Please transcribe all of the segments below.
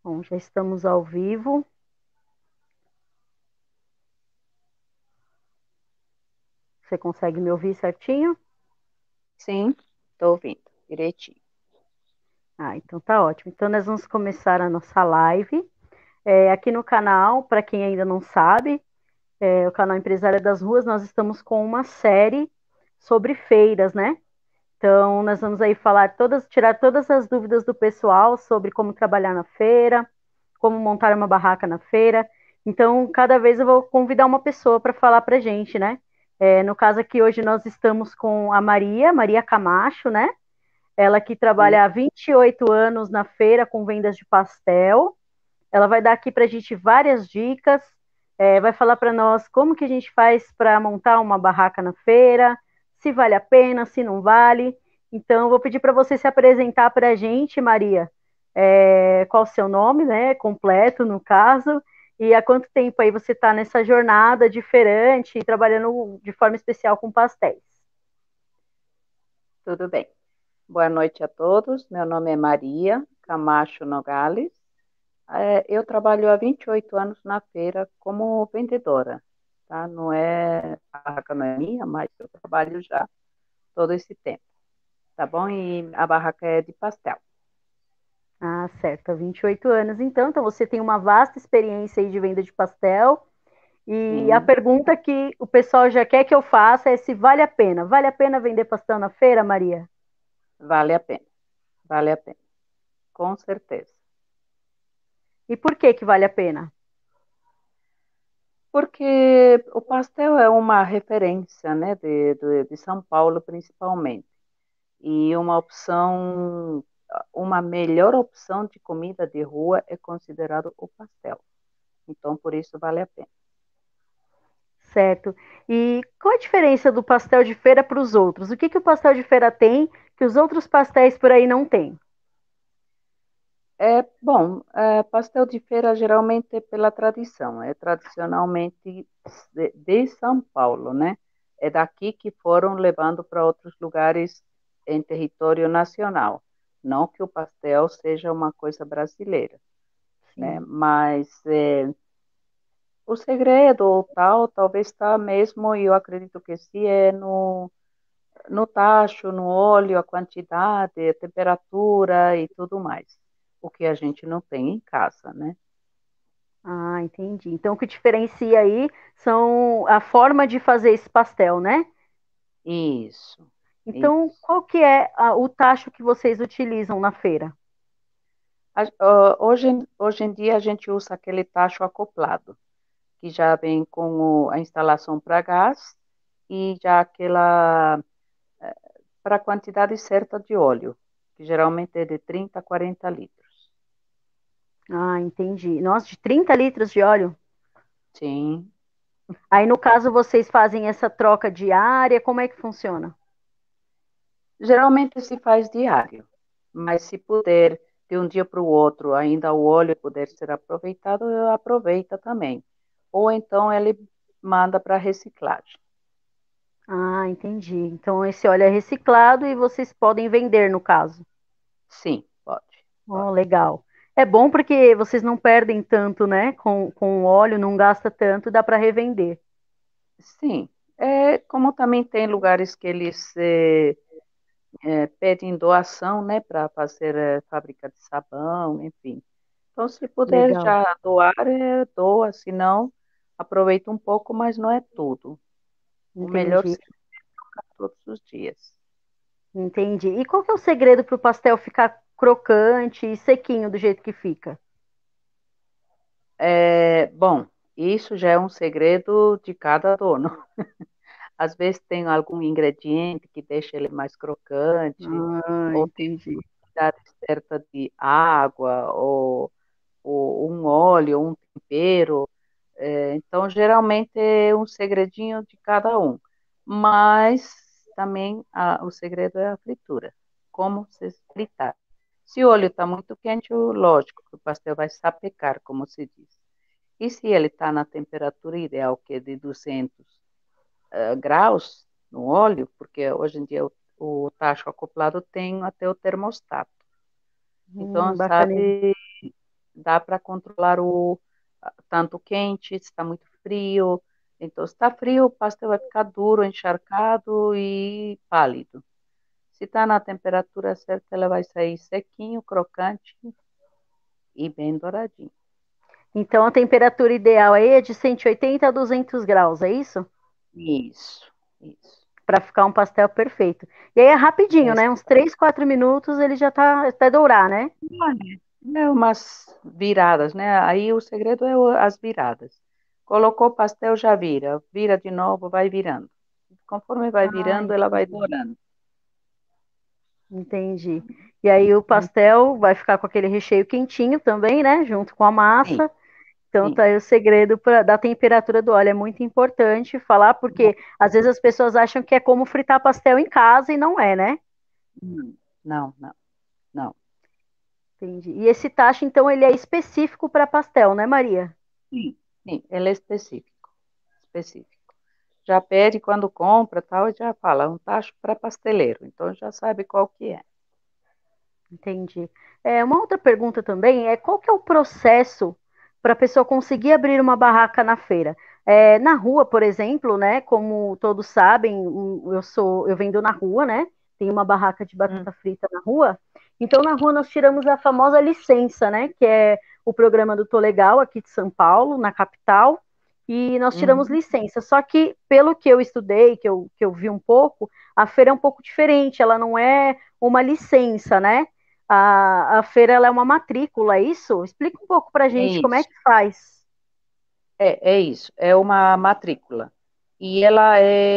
Bom, já estamos ao vivo. Você consegue me ouvir certinho? Sim, estou ouvindo direitinho. Ah, então tá ótimo. Então nós vamos começar a nossa live. Aqui no canal, para quem ainda não sabe, o canal Empresária das Ruas, nós estamos com uma série sobre feiras, né? Então nós vamos aí tirar todas as dúvidas do pessoal sobre como trabalhar na feira, como montar uma barraca na feira. Então, cada vez eu vou convidar uma pessoa para falar para a gente, né? No caso aqui, hoje nós estamos com a Maria Camacho, né? Ela que E trabalha há 28 anos na feira com vendas de pastel. Ela vai dar aqui para a gente várias dicas, vai falar para nós como que a gente faz para montar uma barraca na feira, se vale a pena, se não vale. Então, eu vou pedir para você se apresentar para a gente, Maria. Qual o seu nome, né? Completo, no caso, e há quanto tempo aí você está nessa jornada diferente, trabalhando de forma especial com pastéis? tudo bem. Boa noite a todos. Meu nome é Maria Camacho Nogales. Eu trabalho há 28 anos na feira como vendedora, tá? Não é, a barraca não é minha, mas eu trabalho já todo esse tempo, tá bom? E a barraca é de pastel. Ah, certo, há 28 anos então você tem uma vasta experiência aí de venda de pastel. E a Sim, pergunta que o pessoal já quer que eu faça é se vale a pena. Vale a pena vender pastel na feira, Maria? vale a pena, vale a pena, com certeza. E por que que vale a pena? Porque o pastel é uma referência, né, de São Paulo principalmente. E uma melhor opção de comida de rua é considerado o pastel. Então, por isso vale a pena. Certo. E qual a diferença do pastel de feira para os outros? O que que o pastel de feira tem que os outros pastéis por aí não têm? Pastel de feira geralmente é pela tradição, é tradicionalmente de São Paulo, né? É daqui que foram levando para outros lugares em território nacional. Não que o pastel seja uma coisa brasileira, né? Sim, O segredo ou tal, talvez está mesmo, e eu acredito que sim, é no tacho, no óleo, a quantidade, a temperatura e tudo mais. O que a gente não tem em casa, né? ah, entendi. Então, o que diferencia aí são a forma de fazer esse pastel, né? Isso, Então, isso. qual que é o tacho que vocês utilizam na feira? Hoje em dia a gente usa aquele tacho acoplado, que já vem com a instalação para gás e já aquela para a quantidade certa de óleo, que geralmente é de 30 a 40 litros. Ah, entendi. Nossa, de 30 litros de óleo? Sim. Aí, no caso, vocês fazem essa troca diária, como é que funciona? Geralmente se faz diário, mas se puder de um dia para o outro ainda o óleo puder ser aproveitado, aproveita também. Ou então ele manda para reciclagem. Ah, entendi. Então, esse óleo é reciclado e vocês podem vender, no caso. Sim, pode, Oh, pode. legal. É bom porque vocês não perdem tanto, né? Com o óleo, não gasta tanto, dá para revender. Sim, como também tem lugares que eles pedem doação, né, para fazer fábrica de sabão, enfim. Então, se puder Legal, já doar, doa, se não, aproveita um pouco, mas não é tudo. O melhor entendi, seria todos os dias. entendi. E qual que é o segredo para o pastel ficar crocante e sequinho do jeito que fica? Bom, isso já é um segredo de cada dono. Às vezes tem algum ingrediente que deixa ele mais crocante, Ah, ou tem entendi. quantidade certa de água, ou um óleo, um tempero. Então, geralmente é um segredinho de cada um. Mas também o segredo é a fritura. Como se fritar. Se o óleo está muito quente, lógico que o pastel vai sapecar, como se diz. E se ele está na temperatura ideal, que é de 200 graus no óleo, porque hoje em dia o tacho acoplado tem até o termostato. Então, Bacana. sabe, dá para controlar tanto quente, se está muito frio. Então, se está frio, o pastel vai ficar duro, encharcado e pálido. Se está na temperatura certa, ela vai sair sequinho, crocante e bem douradinho. Então a temperatura ideal aí é de 180 a 200 graus, é isso? Isso, isso. Para ficar um pastel perfeito. E aí é rapidinho, né? Uns Essa, 3, 4 minutos ele já tá até dourar, né? é umas viradas, né? Aí o segredo é as viradas. Colocou o pastel, já vira. Vira de novo, vai virando. Conforme vai Ah, virando, ela vai entendi. dourando. Entendi. E aí o pastel vai ficar com aquele recheio quentinho também, né? Junto com a Sim, massa. Então tá sim. aí o segredo da temperatura do óleo. É muito importante falar, porque às vezes as pessoas acham que é como fritar pastel em casa e não é, né? Não, não, não. Entendi. E esse tacho, então, ele é específico para pastel, né, Maria? Sim, sim, ele é específico, específico. Já pede quando compra, tal, e já fala, um tacho para pasteleiro. Então já sabe qual que é. Entendi. Uma outra pergunta também é qual que é o processo para a pessoa conseguir abrir uma barraca na feira? Na rua, por exemplo, né? Como todos sabem, eu vendo na rua, né? Tem uma barraca de Hum, batata frita na rua. Então, na rua nós tiramos a famosa licença, né? Que é o programa do Tô Legal aqui de São Paulo, na capital, e nós tiramos uhum. licença. Só que, pelo que eu estudei, que eu vi um pouco, a feira é um pouco diferente, ela não é uma licença, né? A feira ela é uma matrícula, é isso? Explica um pouco para a É gente como é isso. que faz. É isso. É uma matrícula. E ela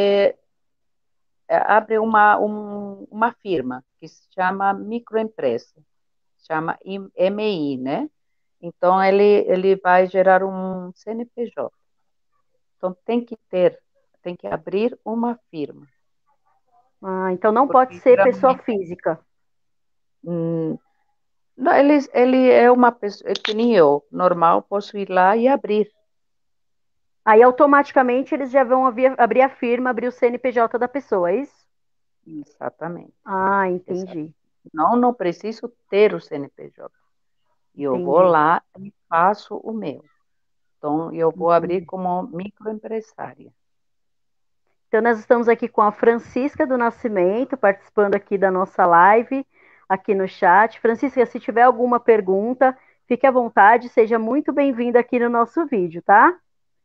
abre uma firma que se chama microempresa, chama MI, né? Então ele vai gerar um CNPJ. Então tem que abrir uma firma, Ah, então não pode porque ser pessoa geralmente física. hum, não, ele é uma pessoa, é que nem eu, normal, posso ir lá e abrir. Aí automaticamente eles já vão abrir a firma, abrir o CNPJ da pessoa, é isso? Exatamente. Ah, Exato. entendi, Não preciso ter o CNPJ. E eu vou entendi, lá e faço o meu. Então, eu vou abrir entendi. como microempresária. Então nós estamos aqui com a Francisca do Nascimento, participando aqui da nossa live, aqui no chat. Francisca, se tiver alguma pergunta, fique à vontade, seja muito bem-vinda aqui no nosso vídeo, tá?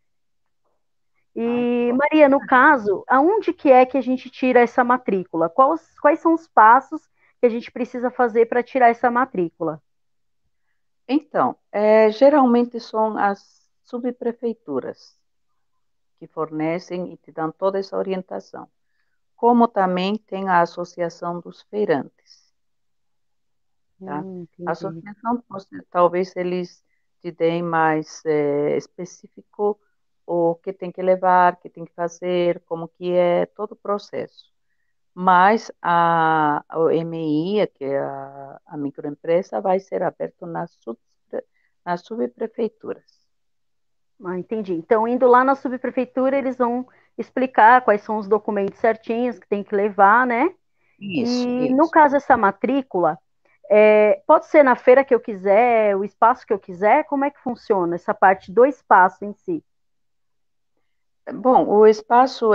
Ai, E, posso. Maria, no caso, aonde que é que a gente tira essa matrícula? Quais são os passos que a gente precisa fazer para tirar essa matrícula? Então, geralmente são as subprefeituras que fornecem e te dão toda essa orientação. Como também tem a Associação dos Feirantes, tá? A Entendi. associação, talvez eles te deem mais específico o que tem que levar, o que tem que fazer, como que é todo o processo. Mas o MI, que é a microempresa, vai ser aberto nas subprefeituras. Ah, entendi. Então, indo lá na subprefeitura, eles vão explicar quais são os documentos certinhos que tem que levar, né? Isso, E no isso. caso, essa matrícula, pode ser na feira que eu quiser, o espaço que eu quiser? Como é que funciona essa parte do espaço em si? Bom, o espaço,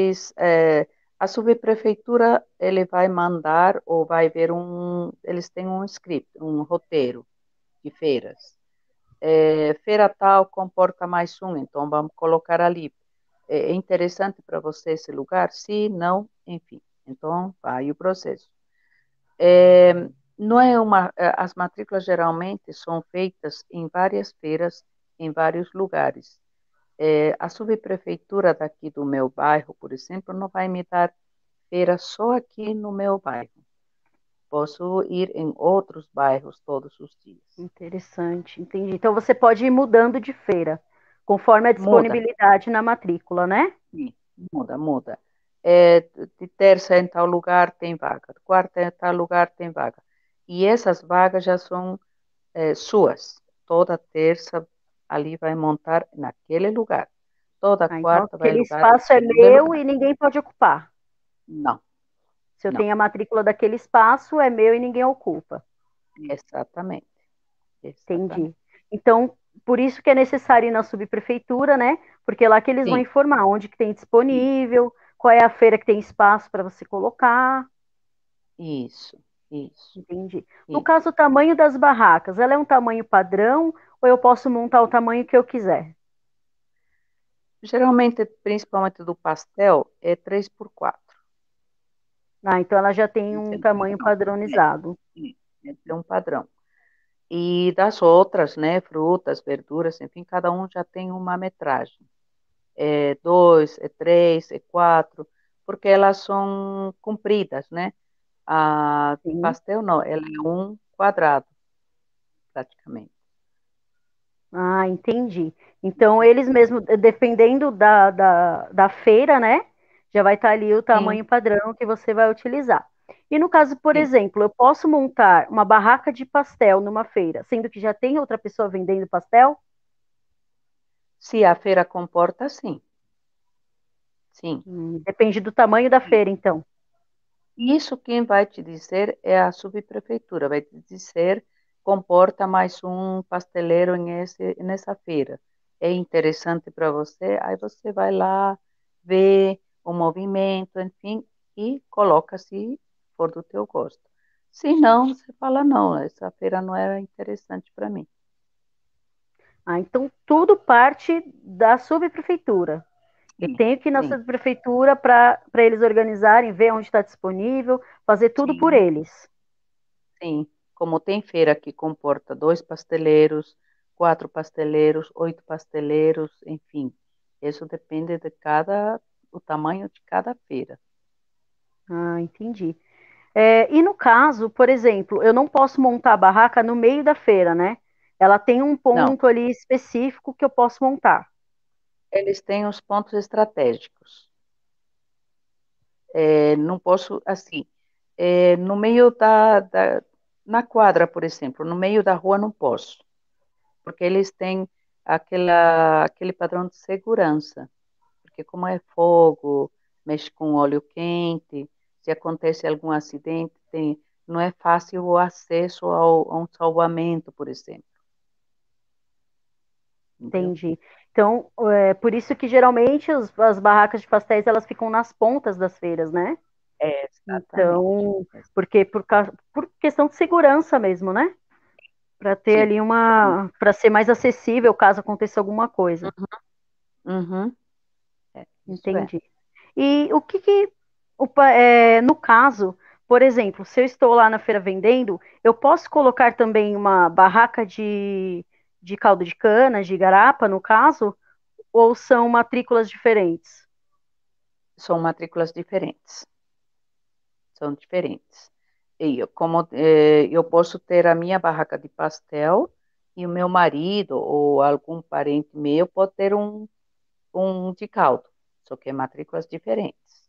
a subprefeitura, ele vai mandar ou vai ver eles têm um script, um roteiro de feiras. Feira tal comporta mais um, então vamos colocar ali. É interessante para você esse lugar? Sim, não, enfim. Então, vai o processo. É, não é as matrículas geralmente são feitas em várias feiras, em vários lugares. A subprefeitura daqui do meu bairro, por exemplo, não vai me dar feira só aqui no meu bairro. Posso ir em outros bairros todos os dias. Interessante, entendi. Então você pode ir mudando de feira, conforme a Muda, disponibilidade na matrícula, né? sim, muda. De terça em tal lugar tem vaga, de quarta em tal lugar tem vaga. E essas vagas já são suas. Toda terça ali vai montar naquele lugar. Toda Ah, então quarta vai aquele lugar espaço é naquele meu lugar. e ninguém pode ocupar. Não, Se eu não. tenho a matrícula daquele espaço, é meu e ninguém ocupa. Exatamente. Entendi. Exatamente. Então, por isso que é necessário ir na subprefeitura, né? Porque é lá que eles vão Sim, informar onde que tem sim, disponível, qual é a feira que tem espaço para você colocar. isso, isso, Entendi. No isso. caso, o tamanho das barracas, ela é um tamanho padrão ou eu posso montar o tamanho que eu quiser? Geralmente, principalmente do pastel, é 3 por 4. Ah, então ela já tem Esse um é um tamanho padrão. padronizado. Esse é um padrão. E das outras, né, frutas, verduras, enfim, cada um já tem uma metragem. É 2, é 3, é 4, porque elas são compridas, né? A de Sim. pastel não, ela é um quadrado, praticamente. Ah, entendi. Então, eles mesmo, dependendo da feira, né? Já vai estar ali o Sim, tamanho padrão que você vai utilizar. E no caso, por sim. exemplo, eu posso montar uma barraca de pastel numa feira, sendo que já tem outra pessoa vendendo pastel? Se a feira comporta, sim, sim. Depende do tamanho da feira, então. Isso quem vai te dizer é a subprefeitura, vai te dizer comporta mais um pasteleiro nessa feira. É interessante para você, aí você vai lá, vê o movimento, enfim, e coloca se for do teu gosto. Se não, você fala, não, essa feira não era interessante para mim. Ah, então tudo parte da subprefeitura. Eu Sim, tenho que ir na sim, subprefeitura para eles organizarem, ver onde está disponível, fazer tudo por sim, eles. sim. Como tem feira que comporta 2 pasteleiros, 4 pasteleiros, 8 pasteleiros, enfim. Isso depende o tamanho de cada feira. Ah, entendi. E no caso, por exemplo, eu não posso montar a barraca no meio da feira, né? Ela tem um Não, ponto ali específico que eu posso montar. eles têm os pontos estratégicos. Não posso, assim, no meio na quadra, por exemplo, no meio da rua não posso, porque eles têm aquele padrão de segurança. Porque como é fogo, mexe com óleo quente, se acontece algum acidente, não é fácil o acesso a um salvamento, por exemplo, entendeu? Entendi. Então, por isso que geralmente as barracas de pastéis elas ficam nas pontas das feiras, né? Exatamente. Então, porque por questão de segurança mesmo, né? Para ter Sim. ali para ser mais acessível caso aconteça alguma coisa. Uhum. Isso é. Entendi. E o que que, no caso, por exemplo, se eu estou lá na feira vendendo, eu posso colocar também uma barraca de caldo de cana, de garapa, no caso, ou são matrículas diferentes? São matrículas diferentes. São diferentes. Como eu posso ter a minha barraca de pastel e o meu marido ou algum parente meu pode ter um de caldo, só que é matrículas diferentes.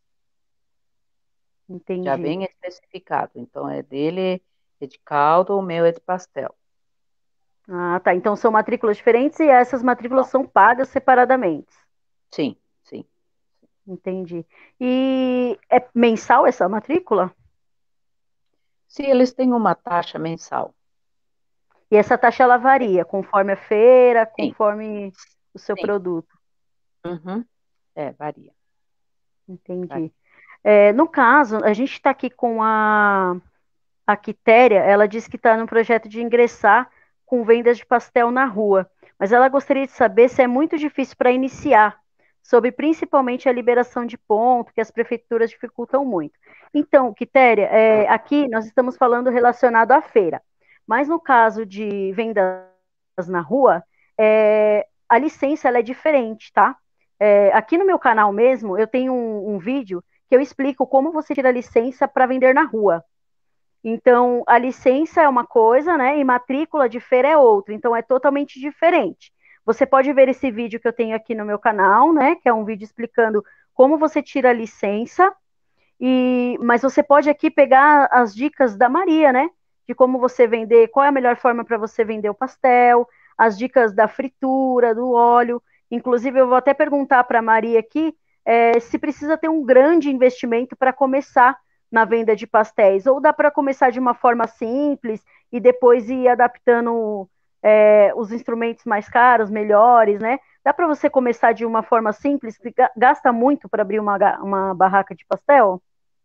Já Entendi. bem especificado. Então, é dele é de caldo, o meu é de pastel. Ah, tá. Então são matrículas diferentes e essas matrículas Bom, são pagas separadamente. sim, sim. Entendi. E é mensal essa matrícula? Se eles têm uma taxa mensal, E essa taxa ela varia conforme a feira, sim, conforme o seu sim. produto. Uhum. Varia, Entendi. varia. No caso, a gente está aqui com a Quitéria, ela disse que está no projeto de ingressar com vendas de pastel na rua, mas ela gostaria de saber se é muito difícil para iniciar, sobre principalmente a liberação de ponto, que as prefeituras dificultam muito. Então, Quitéria, aqui nós estamos falando relacionado à feira, mas no caso de vendas na rua, a licença ela é diferente, tá? Aqui no meu canal mesmo, eu tenho um vídeo que eu explico como você tira a licença para vender na rua. Então, a licença é uma coisa, né? E matrícula de feira é outra. Então, é totalmente diferente. Você pode ver esse vídeo que eu tenho aqui no meu canal, né? Que é um vídeo explicando como você tira a licença. Mas você pode aqui pegar as dicas da Maria, né? De como você vender, qual é a melhor forma para você vender o pastel, as dicas da fritura, do óleo. Inclusive, eu vou até perguntar para a Maria aqui se precisa ter um grande investimento para começar na venda de pastéis, ou dá para começar de uma forma simples e depois ir adaptando os instrumentos mais caros, melhores, né? Dá para você começar de uma forma simples, que gasta muito para abrir uma barraca de pastel?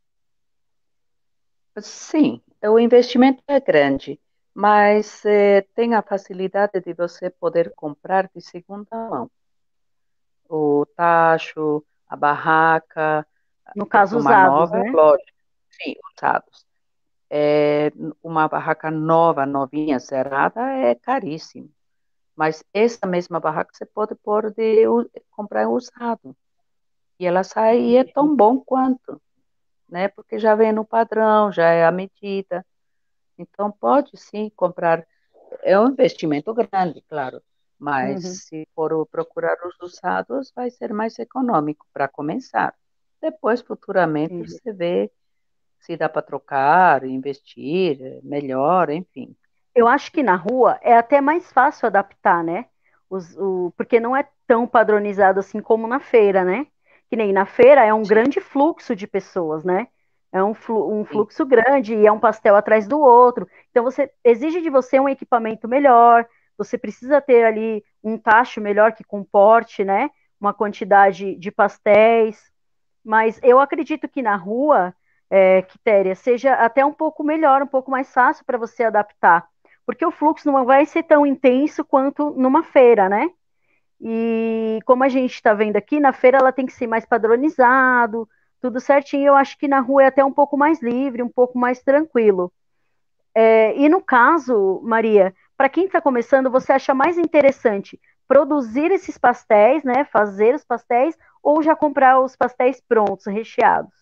Sim, o investimento é grande, mas tem a facilidade de você poder comprar de segunda mão. O tacho, a barraca, No porque caso, uma usados, nova, né? lógico, sim, usados. Uma barraca nova, novinha, zerada, é caríssimo. Mas essa mesma barraca você pode pôr comprar usado. E ela sai e é tão bom quanto, né? Porque já vem no padrão, já é a medida. Então pode sim comprar. É um investimento grande, claro. Mas Uhum, se for procurar os usados, vai ser mais econômico para começar. Depois, futuramente, entendi. você vê se dá para trocar, investir, melhor, enfim. Eu acho que na rua é até mais fácil adaptar, né? Porque não é tão padronizado assim como na feira, né? Que nem na feira é um Sim, grande fluxo de pessoas, né? É um sim, fluxo grande e é um pastel atrás do outro. Então você exige de você um equipamento melhor, você precisa ter ali um tacho melhor que comporte, né? Uma quantidade de pastéis. Mas eu acredito que na rua, Quitéria, seja até um pouco melhor, um pouco mais fácil para você adaptar, porque o fluxo não vai ser tão intenso quanto numa feira, né? E como a gente está vendo aqui, na feira ela tem que ser mais padronizado, tudo certinho. Eu acho que na rua é até um pouco mais livre, um pouco mais tranquilo. E no caso, Maria, para quem está começando, você acha mais interessante produzir esses pastéis, né? Fazer os pastéis, ou já comprar os pastéis prontos, recheados?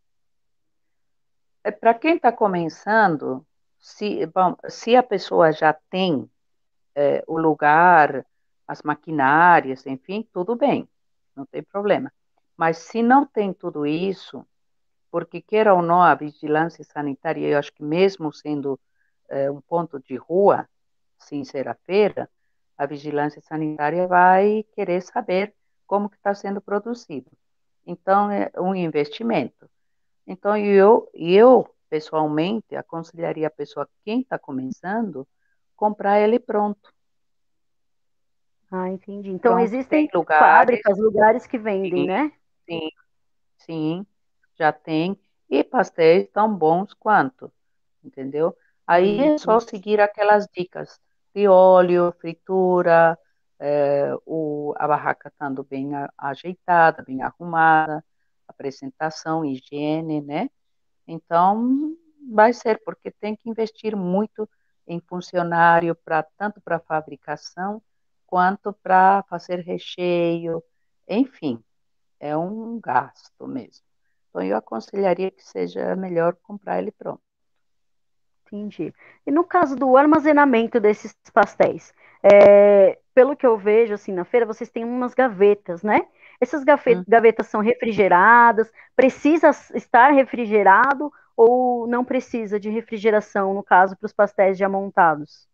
Para quem está começando, bom, se a pessoa já tem o lugar, as maquinárias, enfim, tudo bem, não tem problema. Mas se não tem tudo isso, porque queira ou não, a vigilância sanitária, eu acho que mesmo sendo um ponto de rua, sem ser a feira, a vigilância sanitária vai querer saber como que está sendo produzido. Então, é um investimento. Então, eu pessoalmente aconselharia a pessoa, quem está começando, comprar ele pronto. Ah, entendi. Então Pronto, tem existem lugares, fábricas, lugares que vendem, sim, né? sim, sim, já tem. E pastéis tão bons quanto, entendeu? Aí é só Entendi. seguir aquelas dicas de óleo, fritura, a barraca estando bem ajeitada, bem arrumada, apresentação, higiene, né? Então, vai ser, porque tem que investir muito em funcionário, tanto para fabricação, quanto para fazer recheio, enfim, é um gasto mesmo. Então, eu aconselharia que seja melhor comprar ele pronto. Entendi. E no caso do armazenamento desses pastéis, pelo que eu vejo assim na feira, vocês têm umas gavetas, né? Essas Hum. gavetas são refrigeradas, precisa estar refrigerado ou não precisa de refrigeração, no caso, para os pastéis já montados?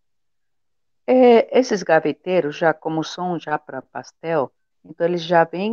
Esses gaveteiros, já como são já para pastel, então eles já vêm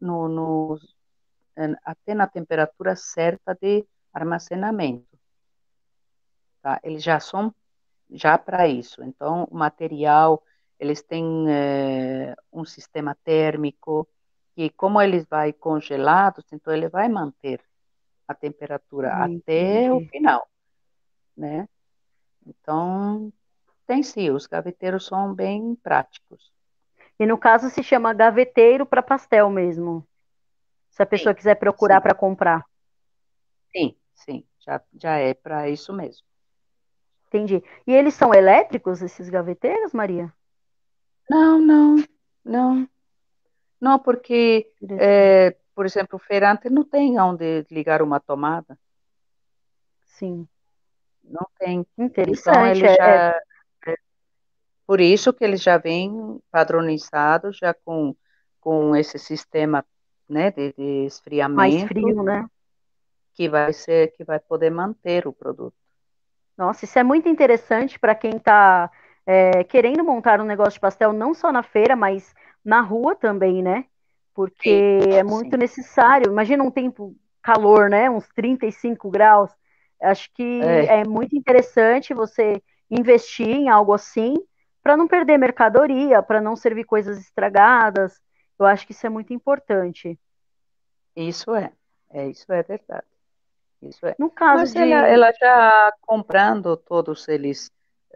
até na temperatura certa de armazenamento, tá? Eles já são já para isso. Então, o material, eles têm um sistema térmico, que como eles vai congelados, então ele vai manter a temperatura até o Entendi. final, né? Então, tem sim, os gaveteiros são bem práticos. E no caso se chama gaveteiro para pastel mesmo, se a Sim, pessoa quiser procurar sim, para comprar. sim, sim, já é para isso mesmo. Entendi. E eles são elétricos, esses gaveteiros, Maria? Não, não, não, não, porque, Interessante. por exemplo, o feirante não tem onde ligar uma tomada, Sim. não tem. Então, Interessante. ele já, por isso que eles já vêm padronizados, já com esse sistema, né, de Mais esfriamento, frio, né? que vai poder manter o produto. Nossa, isso é muito interessante para quem está querendo montar um negócio de pastel, não só na feira, mas na rua também, né? Porque Sim, é muito sim. necessário. Imagina um tempo calor, né? Uns 35 graus. Acho que É, é muito interessante você investir em algo assim, para não perder mercadoria, para não servir coisas estragadas. Eu acho que isso é muito importante. Isso isso é verdade. Isso é. No caso Mas de. ela já comprando todos eles,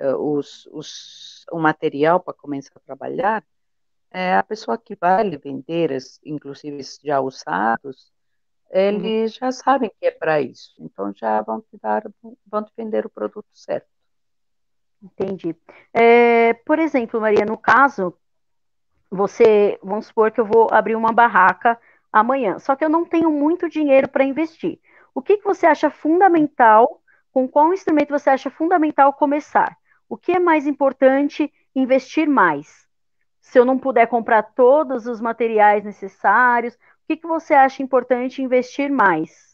o material para começar a trabalhar, a pessoa que vai lhe vender, inclusive já usados, Uhum, eles já sabem que é para isso. Então já vão te vender o produto certo. entendi. Por exemplo, Maria, no caso, vamos supor que eu vou abrir uma barraca amanhã, só que eu não tenho muito dinheiro para investir. O que que você acha fundamental? Com qual instrumento você acha fundamental começar? O que é mais importante investir mais? Se eu não puder comprar todos os materiais necessários, o que que você acha importante investir mais?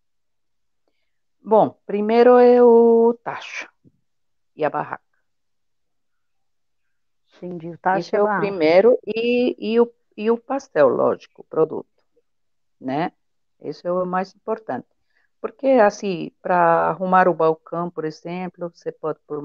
Bom, primeiro é o tacho e a barraca. Entendi, o Isso taxa é é o barraca. primeiro e o pastel, lógico, o produto, né? Isso é o mais importante. Porque, assim, para arrumar o balcão, por exemplo, você pode pôr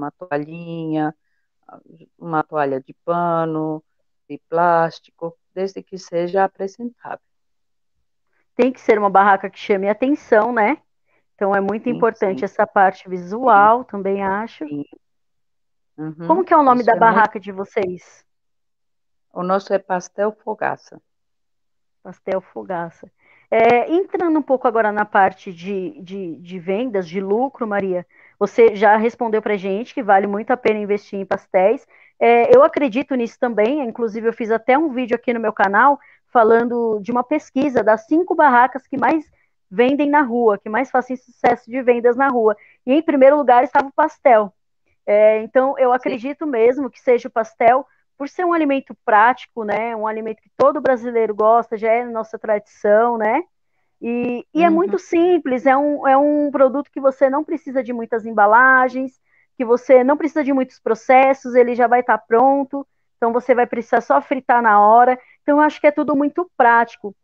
uma toalha de pano, de plástico, desde que seja apresentável. Tem que ser uma barraca que chame atenção, né? Então é muito Sim, importante sim, essa parte sim, visual, também acho. sim. Como Uhum, que é o nome da isso é muito. barraca de vocês? O nosso é pastel fogaça. Pastel Fogaça. Entrando um pouco agora na parte de vendas, de lucro, Maria, você já respondeu para gente que vale muito a pena investir em pastéis. Eu acredito nisso também, inclusive eu fiz até um vídeo aqui no meu canal falando de uma pesquisa das 5 barracas que mais vendem na rua, que mais fazem sucesso de vendas na rua. E em primeiro lugar estava o pastel. Então, eu Sim. acredito mesmo que seja o pastel, por ser um alimento prático, né? Um alimento que todo brasileiro gosta, já é nossa tradição, né? E é Uhum, muito simples, é um produto que você não precisa de muitas embalagens, que você não precisa de muitos processos, ele já vai estar pronto, então você vai precisar só fritar na hora. Então, eu acho que é tudo muito prático.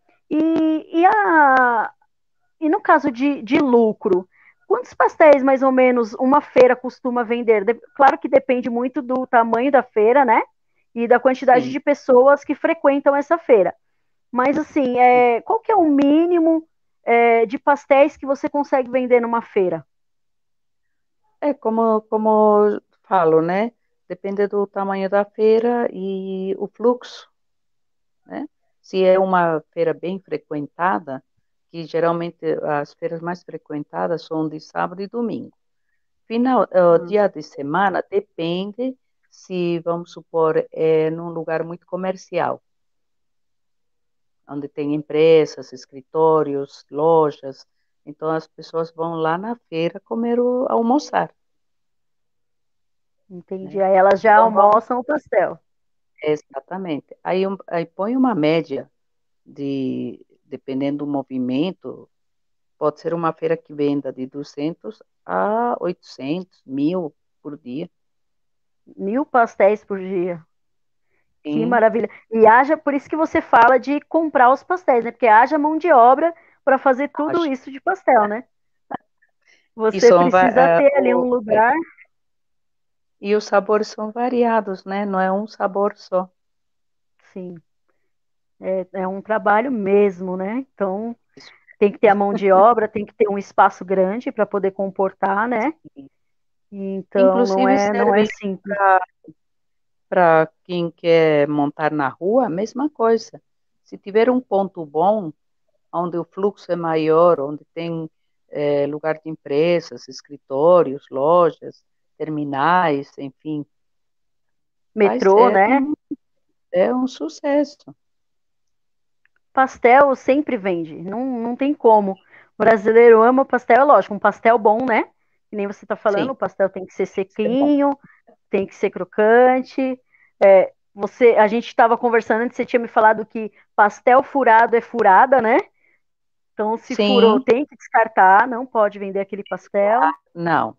E no caso de lucro, quantos pastéis mais ou menos uma feira costuma vender? Claro que depende muito do tamanho da feira, né? E da quantidade sim, de pessoas que frequentam essa feira. Mas assim, sim. qual que é o mínimo de pastéis que você consegue vender numa feira? É como falo, né? Depende do tamanho da feira e o fluxo, né? Se é uma feira bem frequentada, que geralmente as feiras mais frequentadas são de sábado e domingo. Hum, Dia de semana depende se, vamos supor, é num lugar muito comercial, onde tem empresas, escritórios, lojas. Então as pessoas vão lá na feira almoçar, entendi. né? Aí elas já Então vamos, almoçam o pastel. exatamente. Aí põe uma média dependendo do movimento, pode ser uma feira que venda de 200 a 800, 1000 por dia. 1.000 pastéis por dia. Que Sim, maravilha. E haja, por isso que você fala de comprar os pastéis, né? Porque haja mão de obra para fazer tudo acho. isso de pastel, né? E, Você precisa ter ali um lugar. e os sabores são variados, né? Não é um sabor só. Sim, é um trabalho mesmo, né? Então, Isso, tem que ter a mão de obra, tem que ter um espaço grande para poder comportar, né? sim. Então, não Inclusive é, não é serve simples. para quem quer montar na rua, a mesma coisa. Se tiver um ponto bom, onde o fluxo é maior, onde tem lugar de empresas, escritórios, lojas, terminais, enfim, vai Metrô, ser né? um sucesso. Pastel sempre vende, não tem como. O brasileiro ama pastel, é lógico, um pastel bom, né? Que nem você está falando, Sim, o pastel tem que ser isso é bom. sequinho, tem que ser crocante. A gente estava conversando antes, você tinha me falado que pastel furado é furada, né? Então, se furou, Sim, tem que descartar, não pode vender aquele pastel. não,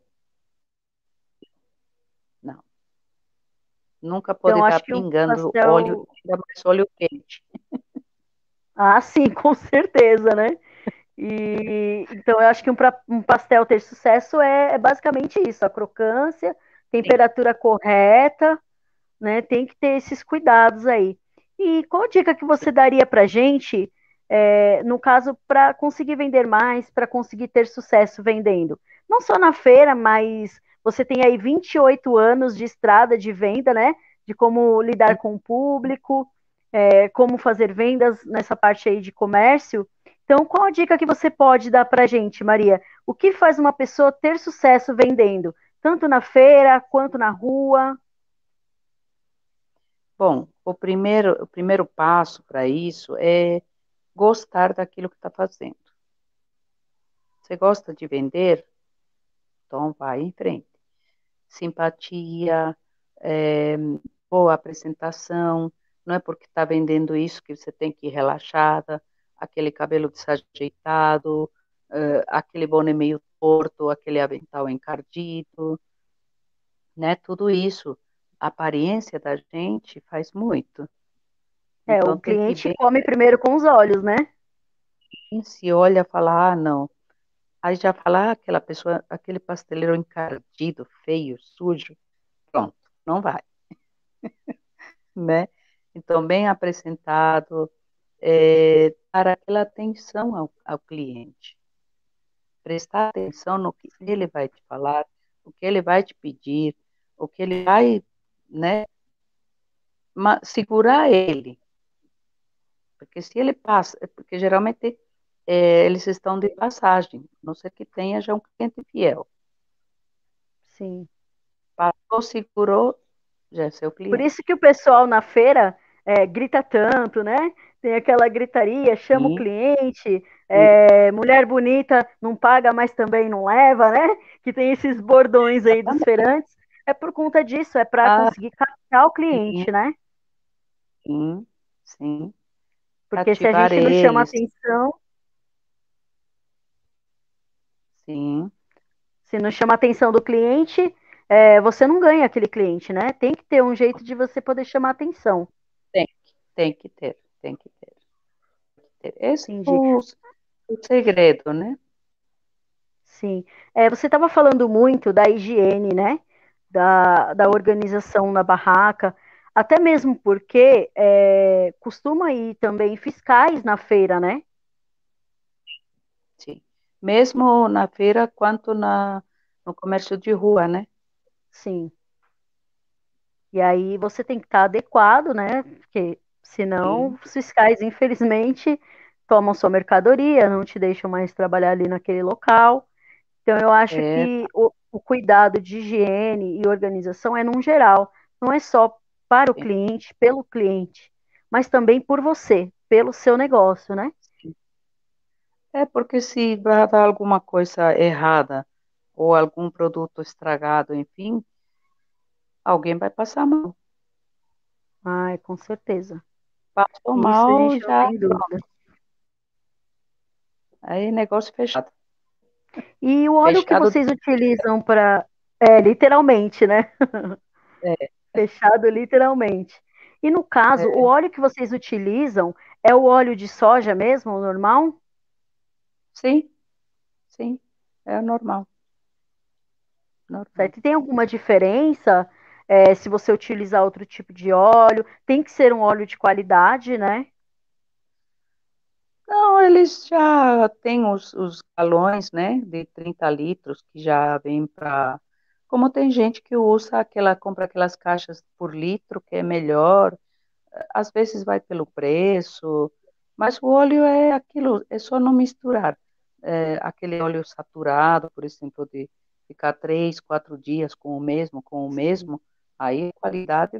não. Nunca pode Então, estar acho que um pingando óleo, pastel. ainda mais óleo quente. Ah, sim, com certeza, né? Então, eu acho que um pastel ter sucesso é basicamente isso: a crocância, Sim, temperatura correta, né? Tem que ter esses cuidados aí. E qual dica que você daria para gente, no caso, para conseguir vender mais, para conseguir ter sucesso vendendo? Não só na feira, mas você tem aí 28 anos de estrada de venda, né? De como lidar com o público, como fazer vendas nessa parte aí de comércio. Então, qual a dica que você pode dar para a gente, Maria? O que faz uma pessoa ter sucesso vendendo? Tanto na feira quanto na rua? Bom, o primeiro passo para isso é gostar daquilo que está fazendo. Você gosta de vender? Então vai em frente. Simpatia, é, boa apresentação, não é porque está vendendo isso que você tem que ir relaxada, aquele cabelo desajeitado, aquele boné meio torto, aquele avental encardido, né? Tudo isso, a aparência da gente faz muito. O Então tem que ir cliente bem, come primeiro com os olhos, né? se olha e fala, ah, não. Aí já fala, ah, aquela pessoa, aquele pasteleiro encardido, feio, sujo, pronto, não vai, né? Então, bem apresentado, dar aquela atenção ao cliente, prestar atenção no que ele vai te falar, o que ele vai te pedir, o que ele vai, né, segurar ele, porque se ele passa, porque geralmente eles estão de passagem, a não ser que tenha já um cliente fiel. Sim. Passou, segurou, já é seu Por cliente. isso que o pessoal na feira grita tanto, né? Tem aquela gritaria, chama o Sim, cliente, sim, mulher bonita não paga, mas também não leva, né? Que tem esses bordões aí dos exatamente. feirantes. É por conta disso, é para Ah, conseguir captar o sim, cliente, né? sim, sim. Porque se a Cativar gente não chama eles, atenção, sim, se não chama a atenção do cliente, você não ganha aquele cliente, né? Tem que ter um jeito de você poder chamar a atenção. tem que ter, tem que ter. Esse é Entendi. o segredo, né? Sim. Você estava falando muito da higiene, né? Da organização na barraca, até mesmo porque costuma ir também fiscais na feira, né? Sim. Mesmo na feira quanto no comércio de rua, né? Sim. E aí você tem que estar adequado, né? Porque senão Sim, os fiscais, infelizmente, tomam sua mercadoria, não te deixam mais trabalhar ali naquele local. Então, eu acho é, que o cuidado de higiene e organização é num geral, não é só para o cliente, pelo cliente, mas também por você, pelo seu negócio, né? é porque se vai dar alguma coisa errada ou algum produto estragado, enfim, alguém vai passar mal. Ai, com certeza. Passou Isso a mal, gente não já, tem dúvida. aí negócio fechado. E o óleo que Fechado, vocês utilizam para, literalmente, né? é, Fechado literalmente. E no caso, o é, óleo que vocês utilizam é o óleo de soja mesmo, o normal? sim, sim, é normal, normal. Certo? E tem alguma diferença se você utilizar outro tipo de óleo? Tem que ser um óleo de qualidade, né? Não, eles já têm os galões, né, de 30 litros que já vem para. Como tem gente que usa compra aquelas caixas por litro, que é melhor, às vezes vai pelo preço, mas o óleo é aquilo, é só não misturar. Aquele óleo saturado, por exemplo, de ficar 3, 4 dias com o mesmo, aí a qualidade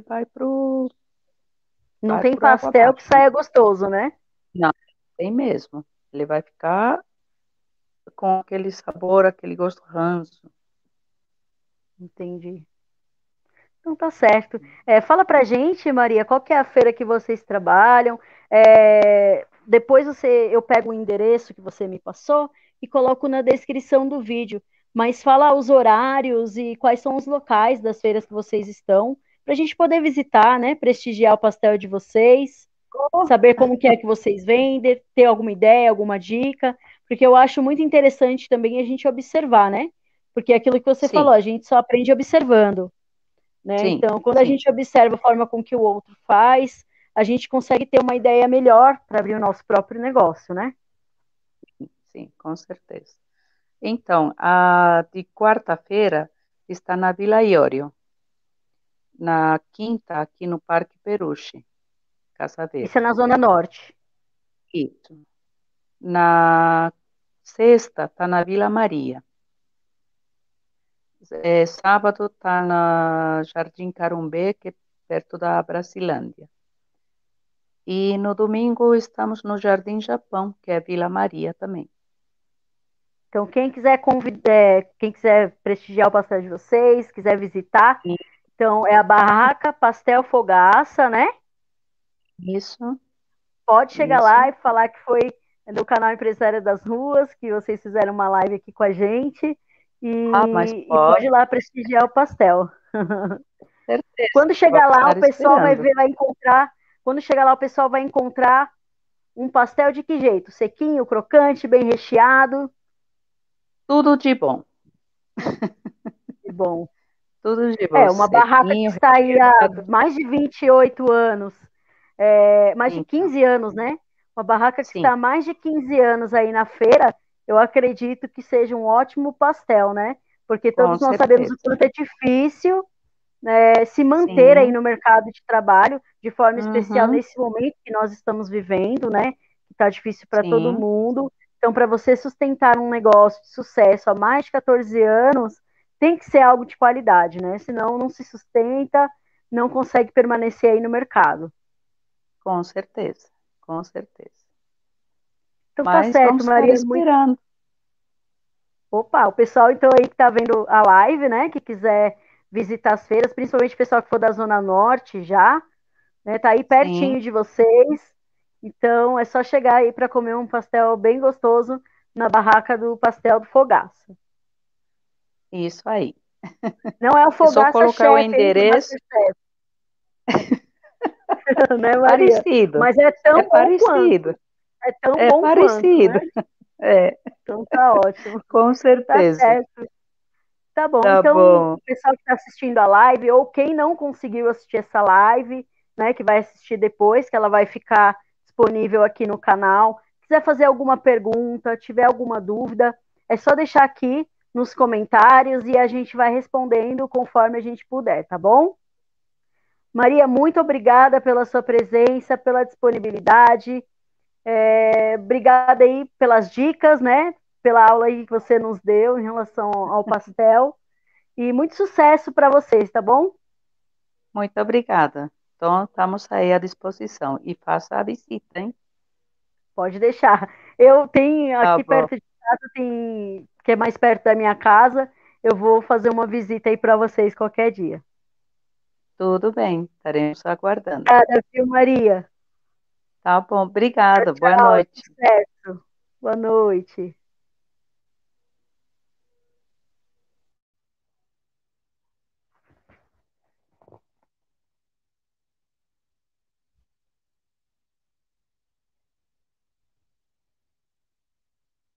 Não vai tem por água pastel que abaixo. saia gostoso, né? Não, tem mesmo. Ele vai ficar com aquele sabor, aquele gosto ranço. Entendi. Então tá certo. Fala pra gente, Maria, qual que é a feira que vocês trabalham? Depois eu pego o endereço que você me passou e coloco na descrição do vídeo. Mas fala os horários e quais são os locais das feiras que vocês estão, para a gente poder visitar, né? Prestigiar o pastel de vocês, Oh, saber como que é que vocês vendem, ter alguma ideia, alguma dica, porque eu acho muito interessante também a gente observar, né? Porque é aquilo que você falou, sim, a gente só aprende observando. né? Sim, Então, quando a sim, gente observa a forma com que o outro faz, a gente consegue ter uma ideia melhor para abrir o nosso próprio negócio, né? sim, com certeza. Então, a de quarta-feira está na Vila Iório, na quinta aqui no Parque Peruche, Casa Isso é Verde. na Zona Norte. Isso. Na sexta está na Vila Maria. Sábado está na Jardim Carumbê, que é perto da Bracilândia. E no domingo estamos no Jardim Japão, que é Vila Maria também. Então, quem quiser convidar, quem quiser prestigiar o pastel de vocês, quiser visitar, E então é a Barraca Pastel Fogaça, né? isso, Pode chegar lá isso. e falar que foi do canal Empresária das Ruas, que vocês fizeram uma live aqui com a gente, Ah, mas e pode ir lá prestigiar o pastel. certeza. Quando Vou chegar lá, o estar pessoal vai esperando. ver, vai encontrar. Quando chegar lá, o pessoal vai encontrar um pastel de que jeito? Sequinho, crocante, bem recheado. Tudo de bom. E bom. Tudo de bom. É, uma barraca que Sequinho, está aí há recheado. mais de 28 anos, mais de Então, 15 anos, né? Uma barraca que está sim, há mais de 15 anos aí na feira, eu acredito que seja um ótimo pastel, né? Porque com todos nós sabemos o certeza. quanto é difícil, se manter aí Sim. no mercado de trabalho, de forma especial Uhum, nesse momento que nós estamos vivendo, né? Que está difícil para todo sim, mundo. Então, para você sustentar um negócio de sucesso há mais de 14 anos, tem que ser algo de qualidade, né? Senão não se sustenta, não consegue permanecer aí no mercado. com certeza. Com certeza. Então tá Mas certo, vamos estar Maria. Muito... esperando. Opa, o pessoal então aí que tá vendo a live, né? Que quiser visitar as feiras, principalmente o pessoal que for da Zona Norte já, né? Tá aí Sim, pertinho de vocês. Então é só chegar aí para comer um pastel bem gostoso na barraca do Pastel do Fogaça. isso aí. Não é o É só Fogaça colocar o chefe aí do endereço. MasterChef, né, É Maria? parecido. Mas é É tão bom quanto. parecido. É tão É bom quanto, né? parecido. É, Então tá ótimo. com Tá certeza. certo. Tá bom. Tá Então, bom. o pessoal que está assistindo a live, ou quem não conseguiu assistir essa live, né, que vai assistir depois, que ela vai ficar disponível aqui no canal. Quiser fazer alguma pergunta, tiver alguma dúvida, é só deixar aqui nos comentários e a gente vai respondendo conforme a gente puder, tá bom? Maria, muito obrigada pela sua presença, pela disponibilidade. Obrigada aí pelas dicas, né? Pela aula aí que você nos deu em relação ao pastel. E muito sucesso para vocês, tá bom? Muito obrigada. Então, estamos aí à disposição. E faça a visita, hein? Pode deixar. Eu tenho Tá aqui bom. perto de casa, tem, que é mais perto da minha casa, eu vou fazer uma visita aí para vocês qualquer dia. Tudo bem. Estaremos aguardando. Obrigada, viu, Maria? Tá bom. Obrigada. Boa Tchau, noite. sucesso. Boa noite.